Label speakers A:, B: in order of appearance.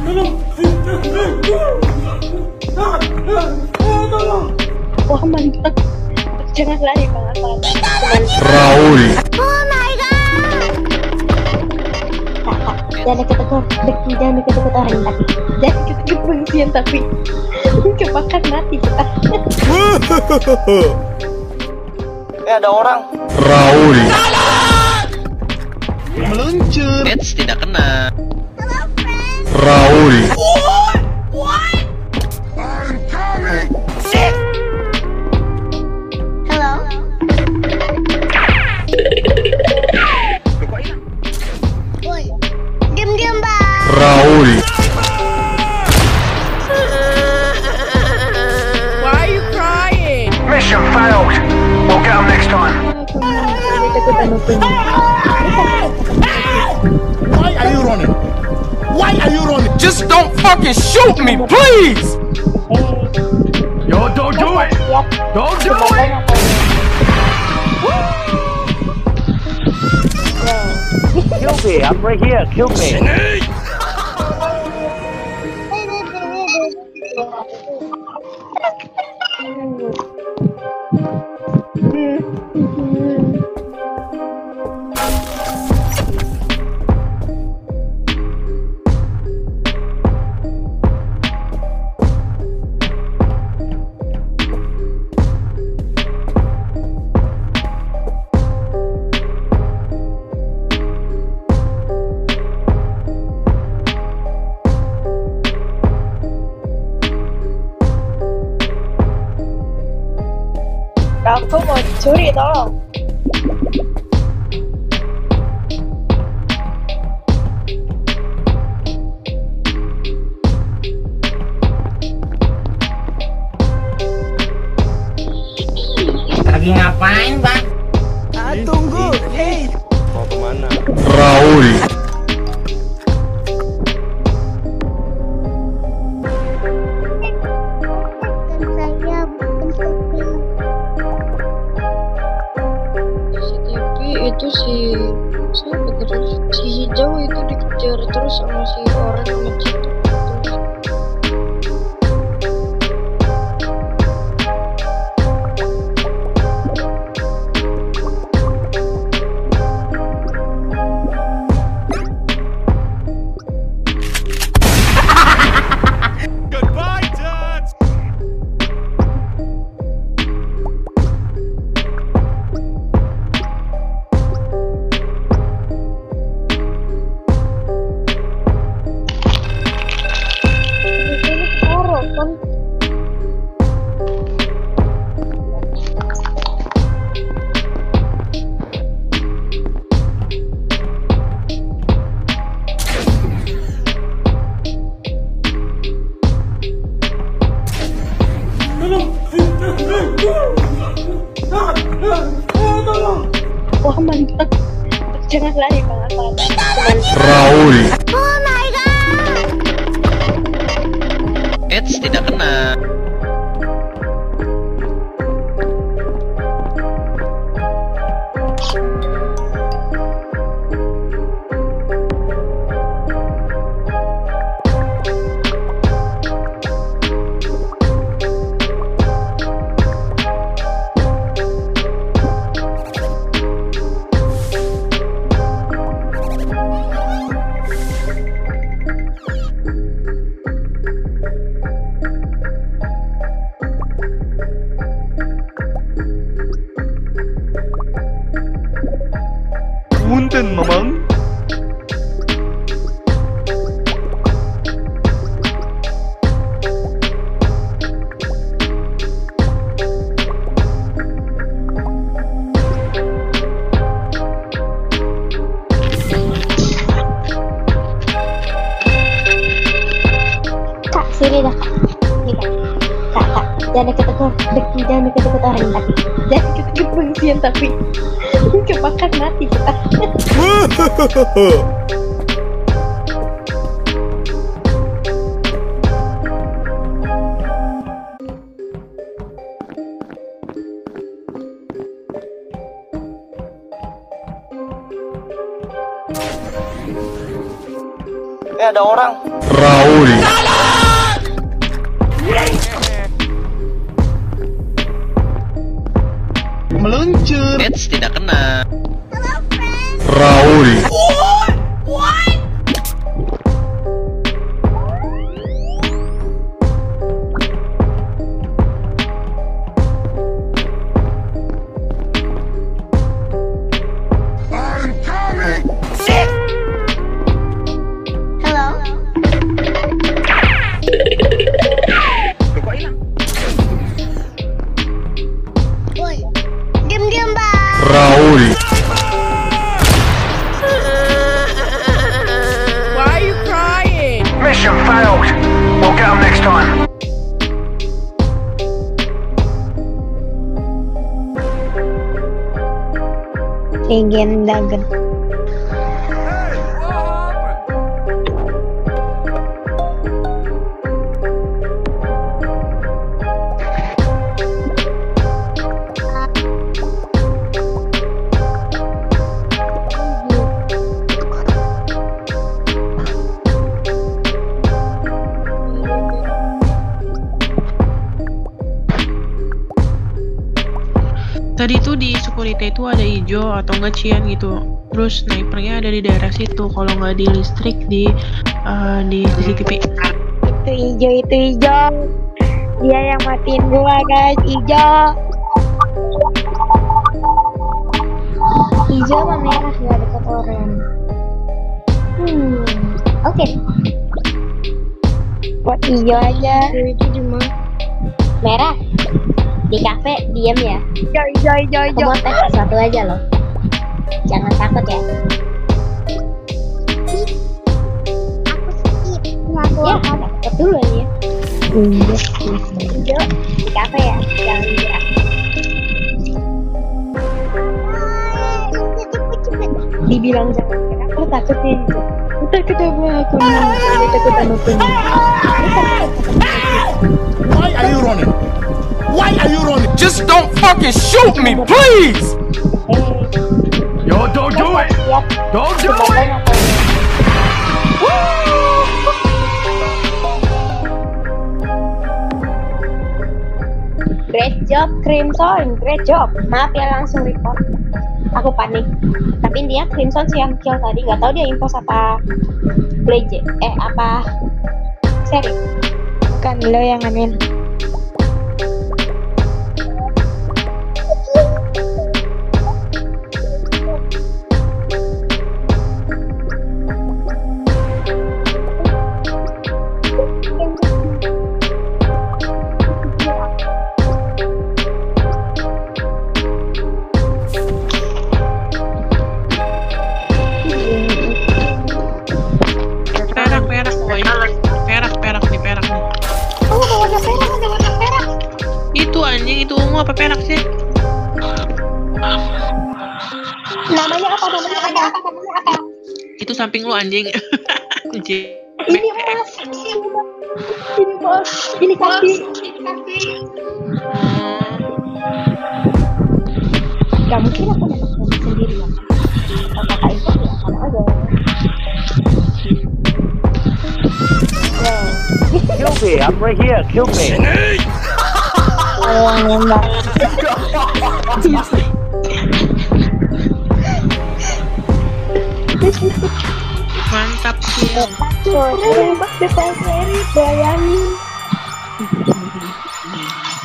A: Wah, mantap. Jangan lari, Bang.
B: Raul.
A: Oh my god. Jangan deket-deket orang tapi. Jangan deket-deket pengisian tapi. Kebakar mati kita.
C: Ada orang.
B: Raul.
C: Meluncur. Eits, tidak kena.
B: Raul.
A: What? I'm coming. Shit. Hello. Woi. Diam, Bang.
B: Raul.
D: Why are you crying?
E: Mission failed. We'll get them next time.
F: Why are you running? Why are you running?
D: Just don't fucking shoot me, please!
E: Yo, don't do it! Don't do it!
C: Kill me, I'm right here. Kill me.
A: Aku mau curi, tolong.
D: Lagi ngapain, Bang?
F: Tunggu. Hey.
C: Mau kemana?
B: Raul.
A: Itu siapa terus si hijau itu dikejar terus sama si orang sama itu.
F: Goodbye, Dad.
A: Wah, mantap. Jangan lari, Bang.
B: Raul.
A: Oh my god.
C: Eits, tidak kena.
B: Punten, Mamang.
A: Kak, sini dah, Kak. Nih, Kak. Kak. Jangan deket-deket orang tapi. Jangan deket-deket pengisian tapi. Kebakar mati kita.
C: Ada orang.
B: Raul.
F: Meluncur.
C: Nets tidak kena.
B: Raul.
A: Hello. Woi, diam-diam bang.
B: Raul.
D: Why are you crying?
F: Mission failed. We'll get them next time.
A: Legendagen.
G: Tadi tuh di security itu ada hijau atau enggak cian gitu. Terus snipernya ada di daerah situ. Kalau nggak di listrik di CCTV.
A: Itu hijau. Dia yang matiin gua guys, hijau. Hijau sama merah nggak dekat orang. Oke. Buat hijau aja. Itu di mana? Merah. Di kafe diam ya. Hijau. Aku mau tes sesuatu aja loh. Jangan takut ya. Ya, takut dulu ya. Hijau di kafe ya. Jangan gerak. Dibilang jangan gerak, lu takut ya. Lu takut sama aku. Lu takut sama aku.
F: Why are you running? Why are you running?
D: Just don't fucking shoot me, please!
F: Yo, don't do it. Don't do it.
A: Great job, Crimson. Great job. Maaf ya langsung report. Aku panik. Tapi dia Crimson sih yang kill tadi. Gak tahu dia info apa Blaze. Apa seri. Bukan lo yang amin.
G: Itu ungu apa perak sih?
A: Namanya apa?
G: Itu samping lu anjing. Anjing.
A: Ini mas. Ini bos. Ini kaki. Gak mungkin aku dapat sendiri ya. Kalau kakak itu ya sama aja.
C: Kill me, I'm right here. Kill me.
A: Nembak.
G: Mantap sih.
A: Nembak depan seri, bayangin.